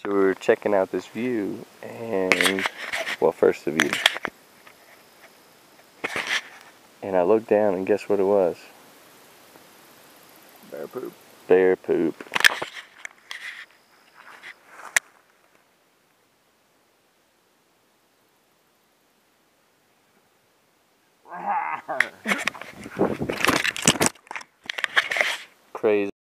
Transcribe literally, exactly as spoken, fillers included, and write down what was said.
we were checking out this view, and, well, first the view. And I looked down, and guess what it was? Bear poop. Bear poop. Crazy.